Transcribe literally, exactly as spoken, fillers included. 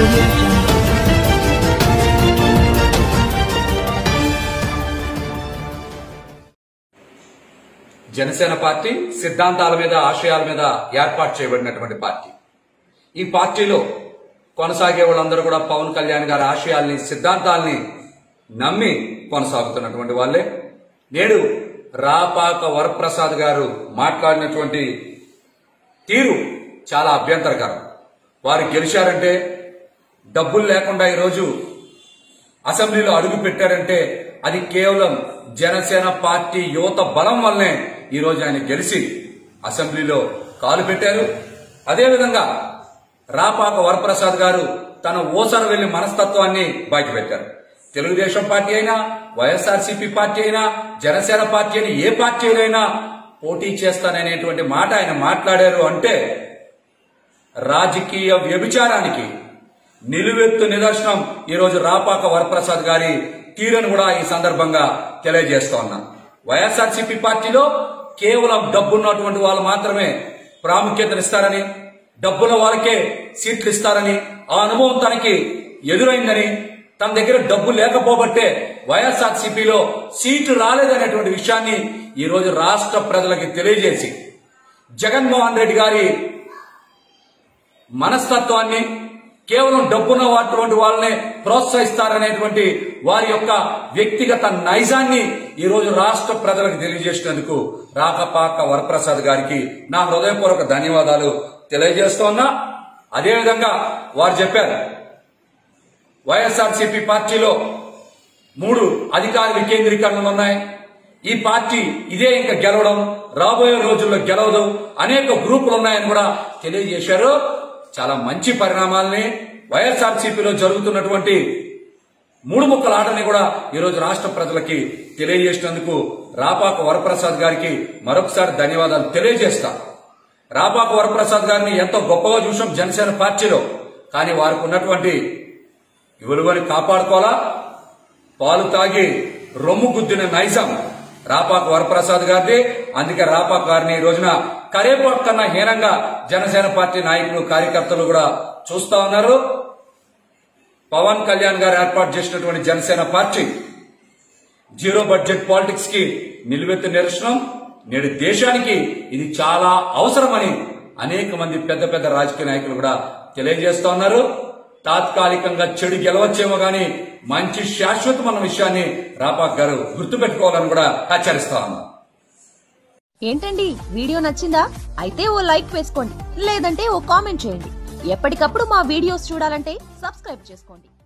audio jungle. Janasena party సిద్ధాంతాల మీద ఆశయాల మీద ఏర్పాటు చేయబడినటువంటి పార్టీ. ఈ పార్టీలో కొనసాగే వాళ్ళందరూ కూడా పవన్ కళ్యాణ్ గారి ఆశయాల్ని సిద్ధాంతాల్ని నమ్మి కొనసాగుతున్నటువంటి వాళ్ళే. నేడు రాపాక వరప్రసాద్ గారు మాట్లాడినటువంటి తీరు చాలా అభ్యంతరకరం. వారు గెలిచారంటే, డబ్బులు లేకుండా ఈరోజు అసెంబ్లీలో అడుగు పెట్టారంటే అది కేవలం జనసేన పార్టీ యువత బలం వల్లనే ఈరోజు ఆయన గెలిచి అసెంబ్లీలో కాలు పెట్టారు. అదేవిధంగా రాపాక వరప్రసాద్ గారు తన ఓసర వెళ్లి మనస్తత్వాన్ని బయటపెట్టారు. తెలుగుదేశం పార్టీ అయినా, వైఎస్ఆర్సీపీ పార్టీ అయినా, జనసేన పార్టీ అయినా, ఏ పార్టీ అయినా పోటీ చేస్తాననేటువంటి మాట ఆయన మాట్లాడారు అంటే రాజకీయ వ్యభిచారానికి నిలువెత్తు నిదర్శనం ఈరోజు రాపాక వరప్రసాద్ గారి తీరును కూడా ఈ సందర్భంగా తెలియజేస్తా ఉన్నా. వైఎస్ఆర్సీపీ పార్టీలో కేవలం డబ్బున్నటువంటి వాళ్ళు మాత్రమే ప్రాముఖ్యతనిస్తారని, డబ్బుల వాళ్ళకే సీట్లు ఇస్తారని, ఆ అనుభవం తనకి ఎదురైందని, తన దగ్గర డబ్బు లేకపోబట్టే వైఎస్ఆర్సీపీలో సీటు రాలేదనేటువంటి విషయాన్ని ఈ రోజు రాష్ట్ర ప్రజలకి తెలియజేసి జగన్మోహన్ రెడ్డి గారి మనస్తత్వాన్ని, కేవలం డబ్బున్నటువంటి వాళ్ళనే ప్రోత్సహిస్తారనేటువంటి వారి యొక్క వ్యక్తిగత నైజాన్ని ఈ రోజు రాష్ట్ర ప్రజలకు తెలియజేసినందుకు రాపాక వరప్రసాద్ గారికి నా హృదయపూర్వక ధన్యవాదాలు తెలియజేస్తున్నా. అదేవిధంగా వారు చెప్పారు, వైఎస్ఆర్సీపీ పార్టీలో మూడు అధికార వికేంద్రీకరణలు ఉన్నాయి. ఈ పార్టీ ఇదే ఇంకా గెలవడం, రాబోయే రోజుల్లో గెలవదు, అనేక గ్రూపులు ఉన్నాయని కూడా తెలియజేశారు. చాలా మంచి పరిణామాలని వైఎస్ఆర్సీపీలో జరుగుతున్నటువంటి మూడు ముక్కల ఆటని కూడా ఈరోజు రాష్ట్ర ప్రజలకి తెలియజేసినందుకు రాపాక వరప్రసాద్ గారికి మరొకసారి ధన్యవాదాలు తెలియజేస్తా. రాపాక వరప్రసాద్ గారిని ఎంతో గొప్పగా చూసాం జనసేన పార్టీలో. కానీ వారికి ఉన్నటువంటి విలువని కాపాడుకోవాలా. పాలు తాగి రొమ్ము గుద్దిన నైజం రాపాక వరప్రసాద్ గారిది. అందుకే రాపాక గారిని ఈ రోజున కరేపాకు కన్నా హీనంగా జనసేన పార్టీ నాయకులు, కార్యకర్తలు కూడా చూస్తా ఉన్నారు. పవన్ కళ్యాణ్ గారు ఏర్పాటు చేసినటువంటి Janasena party zero budget politics కి నిలువెత్తు నిరసనం. నేడు దేశానికి ఇది చాలా అవసరమని అనేక మంది పెద్ద పెద్ద రాజకీయ నాయకులు కూడా తెలియజేస్తా ఉన్నారు. తాత్కాలికంగా చెడు గెలవచ్చేమో గాని మంచి శాశ్వతమైన విషయాన్ని రాపాక్ గారు గుర్తుపెట్టుకోవాలని కూడా హెచ్చరిస్తా ఉన్నారు. ఏంటండి, వీడియో నచ్చిందా? అయితే ఓ లైక్ వేసుకోండి, లేదంటే ఓ కామెంట్ చేయండి. ఎప్పటికప్పుడు మా వీడియోస్ చూడాలంటే సబ్స్క్రైబ్ చేసుకోండి.